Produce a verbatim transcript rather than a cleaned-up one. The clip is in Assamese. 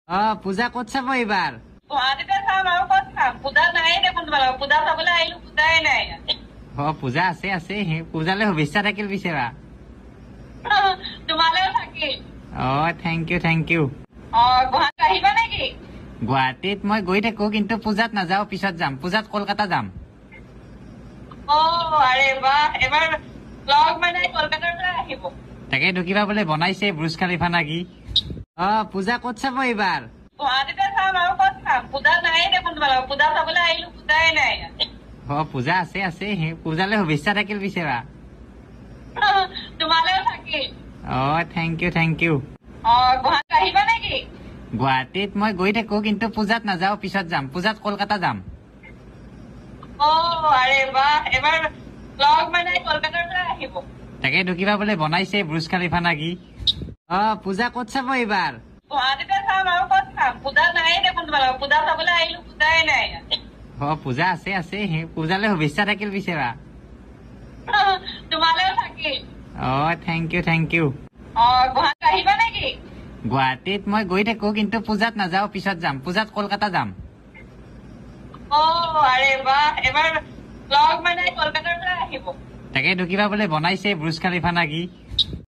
অ পূজা ক'ত চাব এইবাৰ? গুৱাহাটীতে চাম আৰু ক'ত চাম, পূজা নাই দেখোন তোমালোকৰ। পূজা চাবলৈ আহিলো, পূজাই নাই। অ পূজা আছে আছে, পূজালৈ শুভেচ্ছা থাকিল পিছে বা। তোমালৈও থাকিল। অ থেংক ইউ থেংক ইউ। অ গুৱাহাটী আহিবা নেকি? গুৱাহাটীত মই গৈ থাকো, কিন্তু পূজাত নাযাওঁ, পিছত যাম। পূজাত কলকাতা যাম। অ আৰে বাহ, এবাৰ ব্লগ মানে কলকাতাৰ পৰা আহিব। তাকেইতো কিবা বোলে বনাইছে ব্ৰুজ খালিফা না কি। অ পূজা ক'ত চাব এইবাৰ? গুৱাহাটীতে চাম আৰু ক'ত চাম, পূজা নাই দেখোন তোমালোকৰ। পূজা চাবলৈ আহিলো, পূজাই নাই। অ পূজা আছে আছে, পূজালৈ শুভেচ্ছা থাকিল পিছে বা। তোমালৈও থাকিল। অ থেংক ইউ থেংক ইউ। অ গুৱাহাটী আহিবা নেকি? গুৱাহাটীত মই গৈ থাকো, কিন্তু পূজাত নাযাওঁ, পিছত যাম। পূজাত কলকাতা যাম। অ আৰে বাহ, এবাৰ ব্লগ মানে কলকাতাৰ পৰা আহিব। তাকেইতো কিবা বোলে বনাইছে ব্ৰুজ খালিফা না কি। অ পূজা ক'ত চাব এইবাৰ? গুৱাহাটীতে চাম আৰু ক'ত চাম, পূজা নাই দেখোন তোমালোকৰ। পূজা চাবলৈ আহিলো, পূজাই নাই। অ পূজা আছে আছে, পূজালৈ শুভেচ্ছা থাকিল পিছে বা। তোমালৈও থাকিল। অ থেংক ইউ থেংক ইউ। অ গুৱাহাটী আহিবা নেকি? গুৱাহাটীত মই গৈ থাকো, কিন্তু পূজাত নাযাওঁ, পিছত যাম। পূজাত কলকাতা যাম। অ আৰে বাহ, এবাৰ ব্লগ মানে কলকাতাৰ পৰা আহিব। তাকেইতো কিবা বোলে বনাইছে ব্ৰুজ খালিফা না কি।